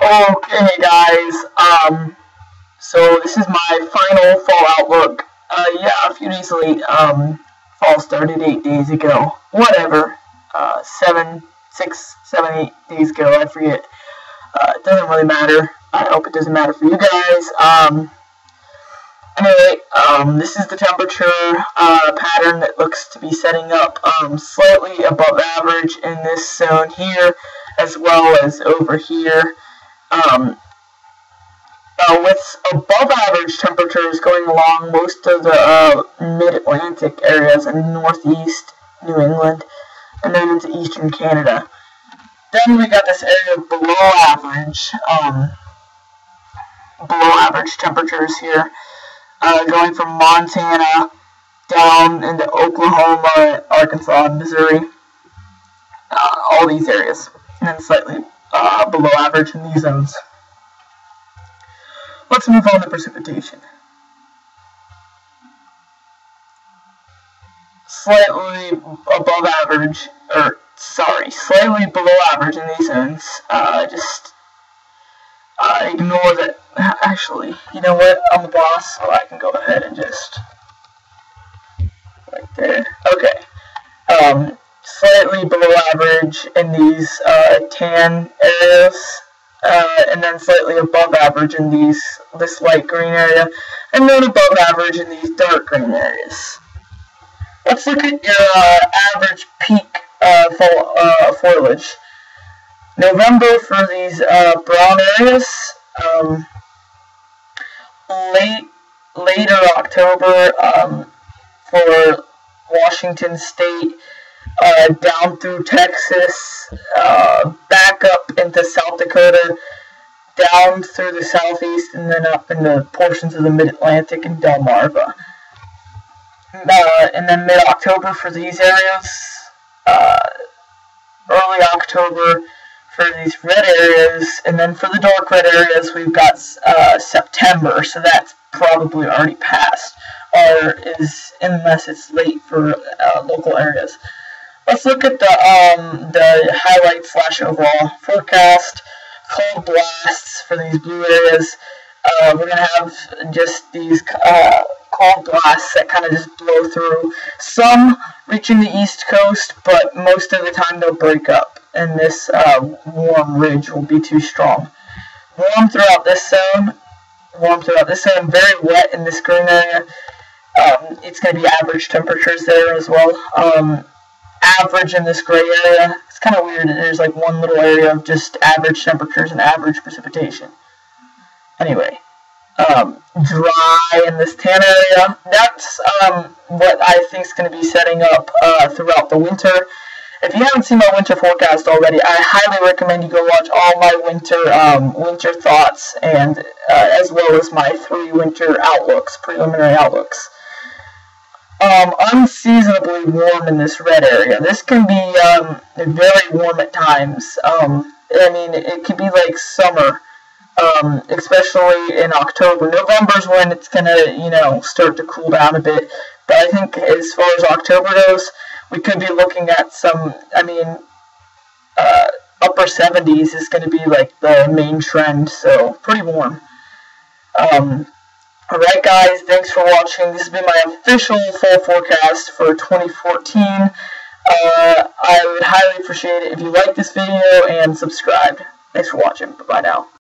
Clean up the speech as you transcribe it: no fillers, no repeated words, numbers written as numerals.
Okay, guys. So this is my final fall outlook. Yeah, a few days late. Fall started 8 days ago. Whatever. 6, 7, 8 days ago. I forget. It doesn't really matter. I hope it doesn't matter for you guys. Anyway, this is the temperature pattern that looks to be setting up slightly above average in this zone here, as well as over here. With above average temperatures going along most of the mid-Atlantic areas and northeast New England, and then into eastern Canada. Then we got this area of below average temperatures here, going from Montana down into Oklahoma, Arkansas, Missouri, all these areas, and then slightly below average in these zones. Let's move on to precipitation. Slightly above average, slightly below average in these zones. Just ignore that. Actually, you know what? I'm the boss, so I can go ahead and just right there. Okay. Slightly below average in these tan areas. And then slightly above average in this light green area, and then above average in these dark green areas. Let's look at your average peak foliage. November for these brown areas, later October for Washington State, down through Texas, back up into South Dakota, down through the southeast, and then up into portions of the mid-Atlantic and Delmarva. And then mid-October for these areas, early October for these red areas, and then for the dark red areas we've got September, so that's probably already passed, or is, unless it's late for local areas. Let's look at the highlight / overall forecast. Cold blasts for these blue areas. We're going to have just these cold blasts that kind of just blow through. Some reaching the east coast, but most of the time they'll break up, and this warm ridge will be too strong. Warm throughout this zone. Very wet in this green area. It's going to be average temperatures there as well. Average in this gray area. It's kind of weird that there's like one little area of just average temperatures and average precipitation. Anyway, dry in this tan area. That's what I think is going to be setting up throughout the winter. If you haven't seen my winter forecast already, I highly recommend you go watch all my winter thoughts, and as well as my 3 winter outlooks, preliminary outlooks. Unseasonably warm in this red area. This can be very warm at times. I mean, it could be like summer, especially in October. November's when it's gonna, start to cool down a bit. But I think as far as October goes, we could be looking at some. Upper 70s is going to be like the main trend. So pretty warm. Alright guys, thanks for watching. This has been my official fall forecast for 2014. I would highly appreciate it if you like this video and subscribed. Thanks for watching. Bye-bye now.